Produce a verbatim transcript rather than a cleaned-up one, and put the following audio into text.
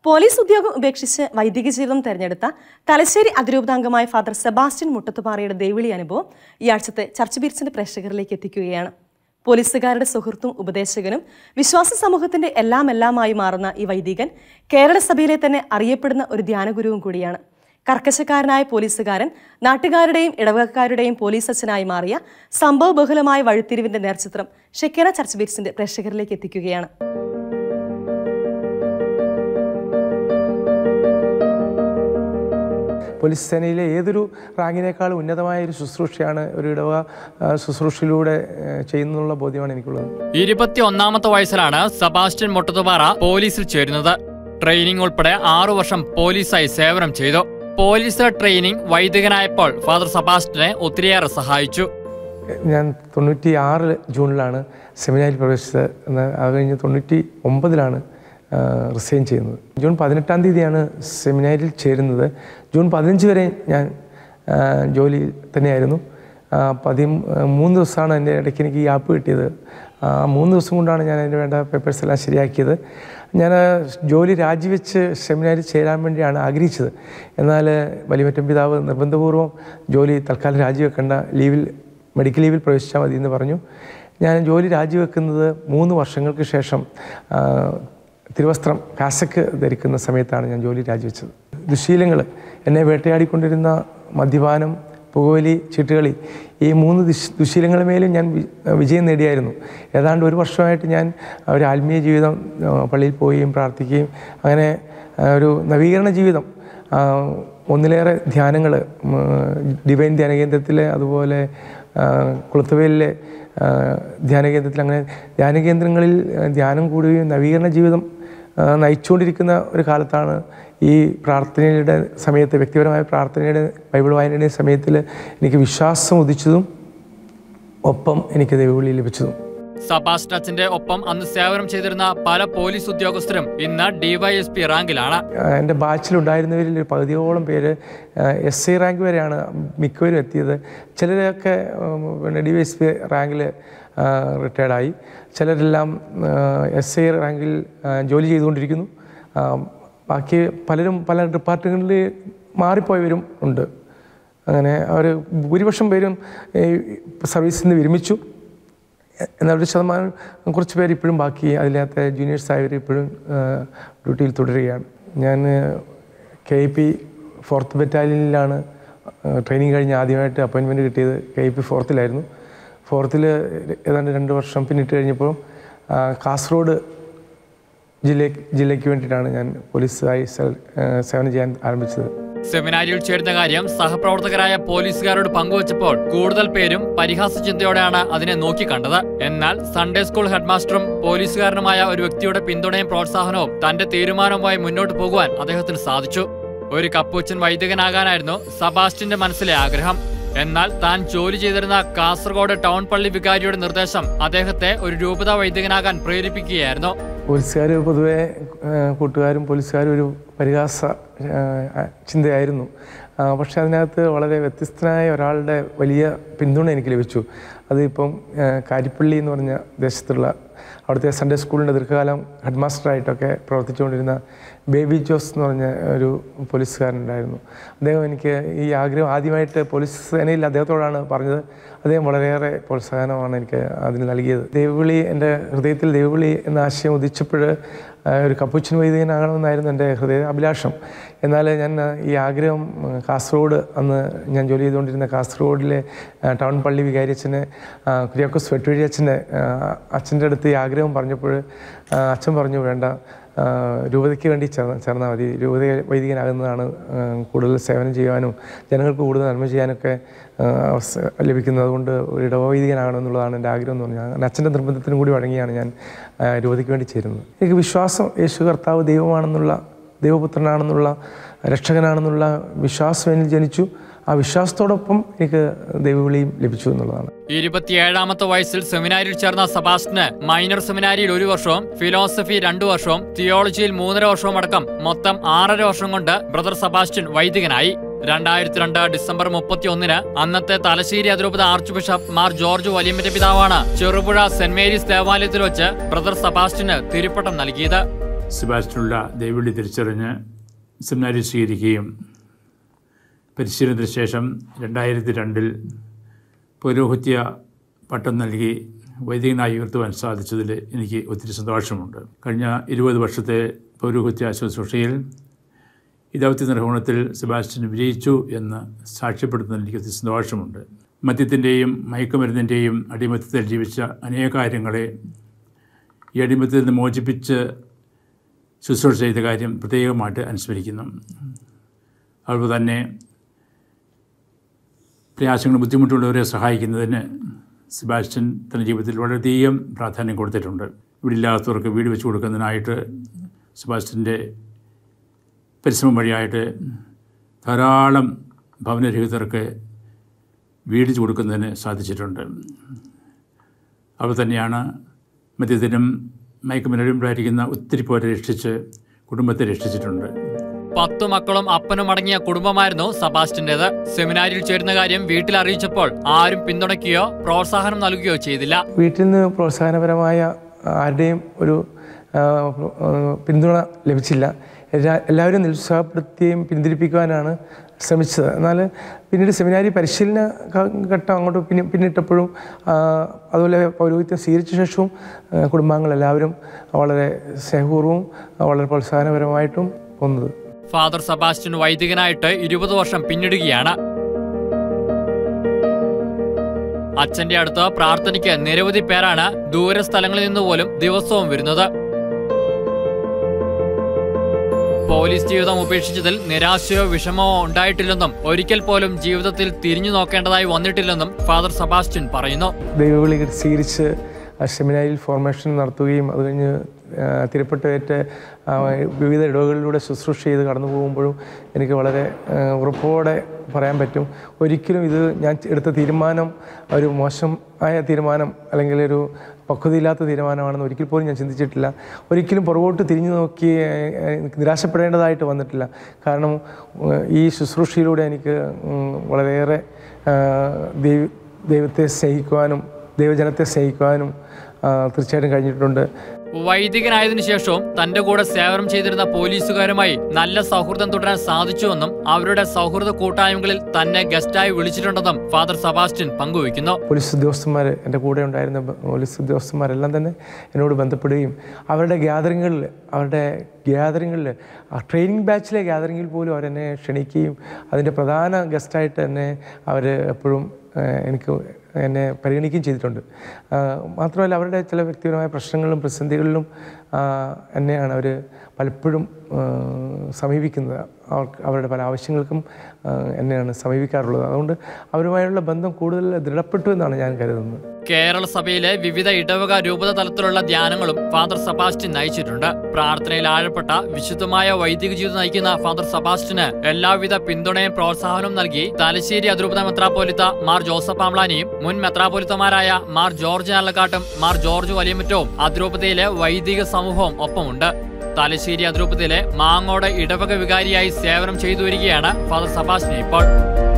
Police ഉദ്യോഗം ഉപേക്ഷിച്ച് വൈദിക ജീവിതം തെരഞ്ഞെടുത്ത തലശ്ശേരി അതിരൂപതാംഗമായ ഫാദർ സെബാസ്റ്റ്യൻ മുട്ടത്തുപാറയുടെ ദൈവിളി അനുഭവം ഈ ആഴ്ചത്തെ ചർച്ച് ബീറ്റ്സിന്റെ പ്രേക്ഷകരിലേക്ക് എത്തിക്കുകയാണ്. പോലീസുകാരുടെ സുഹൃത്തും ഉപദേശകനും വിശ്വാസ സമൂഹത്തിന്റെ എല്ലാം എല്ലാമായി മാറുന്ന ഈ വൈദികൻ കേരള സഭയിലെ തന്നെ അറിയപ്പെടുന്ന ഒരു ധ്യാനഗുരുവും കൂടിയാണ്. കർക്കശക്കാരനായ പോലീസുകാരൻ നാട്ടുകാരുടെയും ഇടവകക്കാരുടെയും പോലീസ് അച്ഛനായി മാറിയ സംഭവബഹുലമായ വഴിത്തിരിവിന്റെ നേർചിത്രം ഷെക്കേന ചർച്ച് ബീറ്റ്സിന്റെ പ്രേക്ഷകരിലേക്ക് എത്തിക്കുകയാണ്. പോലീസ് സേനയിലെ ഏതൊരു റാങ്കിനേക്കാളും ഉന്നതമായ ഒരു ശുശ്രൂഷയാണ് ഒരു ഇടവ ശുശ്രൂഷയിലൂടെ ചെയ്യുന്നുള്ള ബോധ്യമാണ് എനിക്കുള്ളത്. ഇരുപത്തി ഒന്നാമത്തെ വയസ്സിലാണ് സെബാസ്റ്റ്യൻ മുട്ടത്തുപാറ പോലീസിൽ ചേരുന്നത്. ട്രെയിനിങ് ഉൾപ്പെടെ ആറു വർഷം പോലീസായി സേവനം ചെയ്തു. പോലീസ് ട്രെയിനിങ് വൈദികനായപ്പോൾ ഫാദർ സെബാസ്റ്റ്യനെ ഒത്തിരിയേറെ സഹായിച്ചു. ഞാൻ തൊണ്ണൂറ്റി ആറ് ജൂണിലാണ് സെമിനാരിൽ പ്രവേശിച്ചത്. അത് കഴിഞ്ഞ് തൊണ്ണൂറ്റി ഒമ്പതിലാണ് റിസൈൻ ചെയ്യുന്നത്. ജൂൺ പതിനെട്ടാം തീയതിയാണ് സെമിനാരിൽ ചേരുന്നത്. ജൂൺ പതിനഞ്ച് വരെ ഞാൻ ജോലി തന്നെയായിരുന്നു. പതി മൂന്ന് ദിവസമാണ് എൻ്റെ ഇടയ്ക്ക് എനിക്ക് ഈ ആപ്പ് കിട്ടിയത്. ആ മൂന്ന് ദിവസം കൊണ്ടാണ് ഞാൻ അതിൻ്റെ വേണ്ട പേപ്പേഴ്സ് എല്ലാം ശരിയാക്കിയത്. ഞാൻ ജോലി രാജിവെച്ച് സെമിനാരിൽ ചേരാൻ വേണ്ടിയാണ് ആഗ്രഹിച്ചത്. എന്നാൽ വലിമറ്റം പിതാവ് നിർബന്ധപൂർവ്വം ജോലി തൽക്കാലം രാജിവെക്കേണ്ട, ലീവിൽ മെഡിക്കൽ ലീവിൽ പ്രവേശിച്ചാൽ മതി എന്ന് പറഞ്ഞു. ഞാൻ ജോലി രാജിവെക്കുന്നത് മൂന്ന് വർഷങ്ങൾക്ക് ശേഷം തിരുവസ്ത്രം കാസക്ക് ധരിക്കുന്ന സമയത്താണ് ഞാൻ ജോലി രാജിവെച്ചത്. ദുശീലങ്ങൾ, എന്നെ വേട്ടയാടിക്കൊണ്ടിരുന്ന മദ്യപാനം, പുകവലി, ചീട്ടുകളി, ഈ മൂന്ന് ദുശ് ദുശീലങ്ങളുടെ മേലും ഞാൻ വിജയം നേടിയായിരുന്നു. ഏതാണ്ട് ഒരു വർഷമായിട്ട് ഞാൻ ഒരു ആത്മീയ ജീവിതം പള്ളിയിൽ പോവുകയും പ്രാർത്ഥിക്കുകയും അങ്ങനെ ഒരു നവീകരണ ജീവിതം, ഒന്നിലേറെ ധ്യാനങ്ങൾ, ഡിവൈൻ ധ്യാനകേന്ദ്രത്തിലെ അതുപോലെ കുളത്തുവേലിലെ ധ്യാനകേന്ദ്രത്തിൽ, അങ്ങനെ ധ്യാനകേന്ദ്രങ്ങളിൽ ധ്യാനം കൂടുകയും നവീകരണ ജീവിതം നയിച്ചുകൊണ്ടിരിക്കുന്ന ഒരു കാലത്താണ് ഈ പ്രാർത്ഥനയുടെ സമയത്ത്, വ്യക്തിപരമായ പ്രാർത്ഥനയുടെ ബൈബിൾ വായനയുടെ സമയത്തിൽ എനിക്ക് വിശ്വാസം ഉദിച്ചതും ഒപ്പം എനിക്ക് ദൈവവിളി ലഭിച്ചതും. സെബാസ്റ്റ്യൻ അച്ഛന്റെ ഒപ്പം അന്ന് സേവനം ചെയ്തിരുന്ന പല പോലീസ് ഉദ്യോഗസ്ഥരും ഇന്ന് ഡിവൈഎസ്പി റാങ്കിലാണ്. എൻ്റെ ബാച്ചിലുണ്ടായിരുന്നവരിൽ ഒരു പകുതിയോളം പേര് എസ് ഐ റാങ്ക് വരെയാണ് മിക്കവരും എത്തിയത്. ചിലരൊക്കെ പിന്നെ ഡിവൈഎസ്പി റാങ്കിൽ റിട്ടയർഡായി. ചിലരെല്ലാം എസ് ഐ റാങ്കിൽ ജോലി ചെയ്തുകൊണ്ടിരിക്കുന്നു. ബാക്കി പലരും പല ഡിപ്പാർട്ട്മെൻറ്റിൽ മാറിപ്പോയവരും ഉണ്ട്. അങ്ങനെ അവർ ഭൂരിപക്ഷം പേരും സർവീസിൽ നിന്ന് വിരമിച്ചു. എന്നാൽ ഒരു ശതമാനം കുറച്ച് പേര് ഇപ്പോഴും ബാക്കി, അതിനകത്ത് ജൂനിയേഴ്സ് ആയവർ ഇപ്പോഴും ഡ്യൂട്ടിയിൽ തുടരുകയാണ്. ഞാൻ കെ ഐ പി ഫോർത്ത് ബറ്റാലിയനിലാണ് ട്രെയിനിങ് കഴിഞ്ഞ് ആദ്യമായിട്ട് അപ്പോയിൻമെൻറ്റ് കിട്ടിയത്. കെ ഐ പി ഫോർത്തിലായിരുന്നു. ഫോർത്തിൽ ഏതാണ്ട് രണ്ട് വർഷം പിന്നിട്ട് കഴിഞ്ഞപ്പോൾ കാസർഗോഡ് ജില്ല ജില്ലയ്ക്ക് വേണ്ടിയിട്ടാണ് ഞാൻ പോലീസായി സേവനം ചെയ്യാൻ ആരംഭിച്ചത്. സെമിനാരിയിൽ ചേരുന്ന കാര്യം സഹപ്രവർത്തകരായ പോലീസുകാരോട് പങ്കുവച്ചപ്പോൾ കൂടുതൽ പേരും പരിഹാസ ചിന്തയോടെയാണ് അതിനെ നോക്കിക്കണ്ടത്. എന്നാൽ സൺഡേ സ്കൂൾ ഹെഡ്മാസ്റ്ററും പോലീസുകാരനുമായ ഒരു വ്യക്തിയുടെ പിന്തുണയും പ്രോത്സാഹനവും തന്റെ തീരുമാനവുമായി മുന്നോട്ട് പോകുവാൻ അദ്ദേഹത്തിന് സാധിച്ചു. ഒരു കപ്പൂച്ചൻ വൈദികനാകാനായിരുന്നു സെബാസ്റ്റ്യന്റെ മനസ്സിലെ ആഗ്രഹം. എന്നാൽ താൻ ജോലി ചെയ്തിരുന്ന കാസർഗോഡ് ടൗൺ പള്ളി വികാരിയുടെ നിർദ്ദേശം അദ്ദേഹത്തെ ഒരു രൂപത വൈദികനാകാൻ പ്രേരിപ്പിക്കുകയായിരുന്നു. പോലീസുകാർ പൊതുവെ കൂട്ടുകാരും പോലീസുകാരും ഒരു പരിഹാസ ചിന്തയായിരുന്നു. പക്ഷെ അതിനകത്ത് വളരെ വ്യത്യസ്തനായ ഒരാളുടെ വലിയ പിന്തുണ എനിക്ക് ലഭിച്ചു. അതിപ്പം കാരിപ്പള്ളി എന്ന് പറഞ്ഞ ദേശത്തുള്ള അവിടുത്തെ സൺഡേ സ്കൂളിൻ്റെ ദീർഘകാലം ഹെഡ് മാസ്റ്ററായിട്ടൊക്കെ പ്രവർത്തിച്ചുകൊണ്ടിരുന്ന ബേബി ജോസ് എന്ന് പറഞ്ഞ ഒരു പോലീസുകാരനുണ്ടായിരുന്നു. അദ്ദേഹം എനിക്ക് ഈ ആഗ്രഹം ആദ്യമായിട്ട് പോലീസ് സേനയിൽ അദ്ദേഹത്തോടാണ് പറഞ്ഞത്. അദ്ദേഹം വളരെയേറെ പ്രോത്സാഹനമാണ് എനിക്ക് അതിന് നൽകിയത്. ദൈവവിളി, എൻ്റെ ഹൃദയത്തിൽ ദൈവവിളി എന്ന ആശയം ഉദിച്ചപ്പോൾ ഒരു കപ്പൂച്ചൻ വൈദികനാകണമെന്നായിരുന്നു എൻ്റെ ഹൃദയ അഭിലാഷം. എന്നാൽ ഞാൻ ഈ ആഗ്രഹം കാസർഗോഡ്, അന്ന് ഞാൻ ജോലി ചെയ്തുകൊണ്ടിരുന്ന കാസർഗോഡിലെ ടൗൺ പള്ളി വികാരിയച്ഛനെ, കുര്യാക്കോസ് വെട്ടുവഴി അച്ഛൻ്റെ അച്ഛൻ്റെ അടുത്ത് ഈ ആഗ്രഹം പറഞ്ഞപ്പോൾ അച്ഛൻ പറഞ്ഞു, വേണ്ട, രൂപതയ്ക്ക് വേണ്ടി ചേർന്ന് ചേർന്നാൽ മതി, രൂപത വൈദികനാകുന്നതാണ് കൂടുതൽ സേവനം ചെയ്യാനും ജനങ്ങൾക്ക് കൂടുതൽ നന്മ ചെയ്യാനൊക്കെ ലഭിക്കുന്നത്. അതുകൊണ്ട് ഇടവ വൈദികനാകണമെന്നുള്ളതാണ് എൻ്റെ ആഗ്രഹം എന്ന് പറഞ്ഞാൽ അച്ഛൻ്റെ നിർബന്ധത്തിനും കൂടി വഴങ്ങിയാണ് ഞാൻ രൂപതയ്ക്ക് വേണ്ടി ചേരുന്നത്. എനിക്ക് വിശ്വാസം യേശു കർത്താവ് ദൈവമാണെന്നുള്ള, ദൈവപുത്രനാണെന്നുള്ള, രക്ഷകനാണെന്നുള്ള വിശ്വാസം എന്നിൽ ജനിച്ചു. ആ വിശ്വാസത്തോടൊപ്പം എനിക്ക് ദൈവവിളിയും ലഭിച്ചു എന്നുള്ളതാണ്. ഇരുപത്തിയേഴാമത്തെ വയസ്സിൽ സെമിനാരിയിൽ ചേർന്ന സെബാസ്റ്റ്യന് മൈനർ സെമിനാരിയിൽ ഒരു വർഷവും ഫിലോസഫി രണ്ടു വർഷവും തിയോളജിയിൽ മൂന്നര വർഷവും അടക്കം മൊത്തം ആറര വർഷം കൊണ്ട് ബ്രദർ സെബാസ്റ്റ്യൻ വൈദികനായി. രണ്ടായിരത്തി രണ്ട് ഡിസംബർ മുപ്പത്തി ഒന്നിന് അന്നത്തെ തലശ്ശേരി അതിരൂപത ആർച്ച് ബിഷപ്പ് മാർ ജോർജ് വലിയമറ്റ പിതാവാണ് ചെറുപുഴ സെന്റ് മേരീസ് ദേവാലയത്തിൽ വെച്ച് ബ്രദർ സെബാസ്റ്റ്യന് തിരുപ്പട്ടം നൽകിയത്. സെബാസ്റ്റ്യനുള്ള ദൈവവിളി തിരിച്ചറിഞ്ഞ് സെമിനാരി സ്വീകരിക്കുകയും പരിശീലനത്തിന് ശേഷം രണ്ടായിരത്തി രണ്ടിൽ പൗരോഹിത്യ പട്ടം നൽകി വൈദികനായി ഉയർത്തുവാൻ സാധിച്ചതിൽ എനിക്ക് ഒത്തിരി സന്തോഷമുണ്ട്. കഴിഞ്ഞ ഇരുപത് വർഷത്തെ പൗരോഹിത്യ ശുശ്രൂഷയിൽ ഈ ദൗത്യ നിർവഹണത്തിൽ സെബാസ്റ്റ്യൻ വിജയിച്ചു എന്ന് സാക്ഷ്യപ്പെടുത്തുന്നതിൽ എനിക്ക് ഒത്തിരി സന്തോഷമുണ്ട്. മദ്യത്തിൻ്റെയും മയക്കുമരുന്നിൻ്റെയും അടിമത്തത്തിൽ ജീവിച്ച അനേക കാര്യങ്ങളെ ഈ അടിമത്തത്തിൽ നിന്ന് മോചിപ്പിച്ച് ശുശ്രൂഷ ചെയ്ത കാര്യം പ്രത്യേകമായിട്ട് അനുസ്മരിക്കുന്നു. അതുപോലെ തന്നെ പ്രയാസങ്ങളും ബുദ്ധിമുട്ടുള്ളവരെ സഹായിക്കുന്നതിന് സെബാസ്റ്റ്യൻ തൻ്റെ ജീവിതത്തിൽ വളരെയധികം പ്രാധാന്യം കൊടുത്തിട്ടുണ്ട്. ഇവിടെ ഇല്ലാത്തവർക്ക് വീട് വെച്ച് കൊടുക്കുന്നതിനായിട്ട് സെബാസ്റ്റ്യൻ്റെ പരിശ്രമം വഴിയായിട്ട് ധാരാളം ഭവനരഹിതർക്ക് വീട് കൊടുക്കുന്നതിന് സാധിച്ചിട്ടുണ്ട്. അതുപോലെ തന്നെയാണ് മദ്യത്തിനും മയക്കുമരുന്നിനുമായിരിക്കുന്ന ഒത്തിരി പേരെ രക്ഷിച്ച് കുടുംബത്തെ രക്ഷിച്ചിട്ടുണ്ട്. പത്തു മക്കളും അപ്പനും അടങ്ങിയ കുടുംബമായിരുന്നു സെബാസ്റ്റ്യൻ്റേത്. സെമിനാരിയിൽ ചേരുന്ന കാര്യം വീട്ടിൽ അറിയിച്ചപ്പോൾ ആരും പിന്തുണയ്ക്കുകയോ പ്രോത്സാഹനം നൽകുകയോ ചെയ്തില്ല. വീട്ടിൽ നിന്ന് പ്രോത്സാഹനപരമായ ആരുടെയും ഒരു പിന്തുണ ലഭിച്ചില്ല. എല്ലാ എല്ലാവരും നിരുത്സാഹപ്പെടുത്തുകയും പിന്തിരിപ്പിക്കുവാനാണ് ശ്രമിച്ചത്. എന്നാൽ പിന്നീട് സെമിനാരി പരിശീലന ഘട്ടം അങ്ങോട്ട് പിന്നെ പിന്നിട്ടപ്പോഴും അതുപോലെ പൗരോഹിത്യം സ്വീകരിച്ച ശേഷവും കുടുംബാംഗങ്ങളെല്ലാവരും വളരെ സ്നേഹപൂർവ്വവും വളരെ പ്രോത്സാഹനപരമായിട്ടും പോകുന്നത്. ഫാദർ സെബാസ്റ്റ്യൻ വൈദികനായിട്ട് ഇരുപത് വർഷം പിന്നിടുകയാണ്. അച്ഛന്റെ അടുത്ത് പ്രാർത്ഥനയ്ക്ക് നിരവധി പേരാണ് ദൂര സ്ഥലങ്ങളിൽ നിന്ന് പോലും ദിവസവും വരുന്നത്. പോലീസ് ജീവിതം ഉപേക്ഷിച്ചതിൽ നിരാശയോ വിഷമമോ ഉണ്ടായിട്ടില്ലെന്നും ഒരിക്കൽ പോലും ജീവിതത്തിൽ തിരിഞ്ഞു നോക്കേണ്ടതായി വന്നിട്ടില്ലെന്നും ഫാദർ സെബാസ്റ്റ്യൻ പറയുന്നു. ദൈവവിളി സ്വീകരിച്ച് സെമിനാരിയിൽ ഫോർമേഷൻ നടത്തുകയും അത് കഴിഞ്ഞ് തിരുപ്പട്ടേറ്റ് വിവിധ ഇടവുകളിലൂടെ ശുശ്രൂഷ ചെയ്ത് കടന്നു പോകുമ്പോഴും എനിക്ക് വളരെ ഉറപ്പോടെ പറയാൻ പറ്റും, ഒരിക്കലും ഇത് ഞാൻ എടുത്ത തീരുമാനം ഒരു മോശമായ തീരുമാനം അല്ലെങ്കിൽ ഒരു പക്വതയില്ലാത്ത തീരുമാനമാണെന്ന് ഒരിക്കൽ പോലും ഞാൻ ചിന്തിച്ചിട്ടില്ല. ഒരിക്കലും പുറകോട്ട് തിരിഞ്ഞു നോക്കി നിരാശപ്പെടേണ്ടതായിട്ട് വന്നിട്ടില്ല. കാരണം ഈ ശുശ്രൂഷയിലൂടെ എനിക്ക് വളരെയേറെ ദൈവ ദൈവത്തെ സ്നേഹിക്കുവാനും ദൈവജനത്തെ സ്നേഹിക്കുവാനും തീർച്ചയായിട്ടും കഴിഞ്ഞിട്ടുണ്ട്. വൈദികനായതിനു ശേഷവും തന്റെ കൂടെ സേവനം ചെയ്തിരുന്ന പോലീസുകാരുമായി നല്ല സൗഹൃദം തുടരാൻ സാധിച്ചുവെന്നും അവരുടെ സൗഹൃദ കൂട്ടായ്മകളിൽ തന്നെ ഗസ്റ്റായി വിളിച്ചിട്ടുണ്ടെന്നും ഫാദർ സെബാസ്റ്റ്യൻ പങ്കുവയ്ക്കുന്നു. പോലീസ് ഉദ്യോഗസ്ഥന്മാർ, എൻ്റെ കൂടെ ഉണ്ടായിരുന്ന പോലീസ് ഉദ്യോഗസ്ഥന്മാരെല്ലാം തന്നെ എന്നോട് ബന്ധപ്പെടുകയും അവരുടെ ഗ്യാതറിങ്ങുകളിൽ അവരുടെ ഗ്യാതറിങ്ങുകളിൽ ആ ട്രെയിനിങ് ബാച്ചിലെ ഗ്യാതറിങ്ങിൽ പോലും അവരെന്നെ ക്ഷണിക്കുകയും അതിൻ്റെ പ്രധാന ഗസ്റ്റായിട്ട് തന്നെ അവർ എപ്പോഴും എനിക്ക് എന്നെ പരിഗണിക്കുകയും ചെയ്തിട്ടുണ്ട്. മാത്രമല്ല അവരുടെ ചില വ്യക്തിപരമായ പ്രശ്നങ്ങളിലും പ്രതിസന്ധികളിലും എന്നെയാണ് അവർ പലപ്പോഴും സമീപിക്കുന്നത്. അവർക്ക് അവരുടെ പല ആവശ്യങ്ങൾക്കും എന്നെയാണ് സമീപിക്കാറുള്ളത്. അതുകൊണ്ട് അവരുമായുള്ള ബന്ധം കൂടുതൽ ദൃഢപ്പെട്ടു എന്നാണ് ഞാൻ കരുതുന്നത്. കേരള സഭയിലെ വിവിധ ഇടവക രൂപത തലത്തിലുള്ള ധ്യാനങ്ങളും ഫാദർ സെബാസ്റ്റ്യൻ നയിച്ചിട്ടുണ്ട്. പ്രാർത്ഥനയിൽ ആഴപ്പെട്ട വിശുദ്ധമായ വൈദിക ജീവിതം നയിക്കുന്ന ഫാദർ സെബാസ്റ്റ്യന് എല്ലാവിധ പിന്തുണയും പ്രോത്സാഹനവും നൽകി തലശ്ശേരി അതിരൂപത മെത്രാപ്പോലിത്ത മാർ ജോസഫ് ആംബ്ലാനിയും മുൻ മെത്രാപ്പോലിത്തമാരായ മാർ ജോർജ് ആലക്കാട്ടും മാർ ജോർജ് വലിയമുറ്റവും അതിരൂപതയിലെ വൈദിക സമൂഹവും ഒപ്പമുണ്ട്. തലശ്ശേരി അതിരൂപതയിലെ മാങ്ങോട് ഇടവക വികാരിയായി സേവനം ചെയ്തു വരികയാണ് ഫാദർ സെബാസ്റ്റ്യൻ ഇപ്പോൾ.